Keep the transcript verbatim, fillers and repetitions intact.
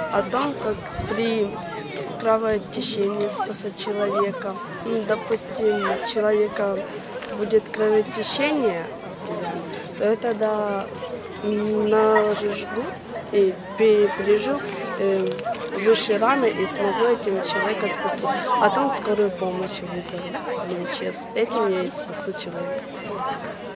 о том, как при кровотечении спасать человека. Ну, допустим, у человека будет кровотечение, то это да, нажгут и пережил э, выше раны и смогу этим человека спасти. А там скорую помощь вызову. С этим я и спасу человека.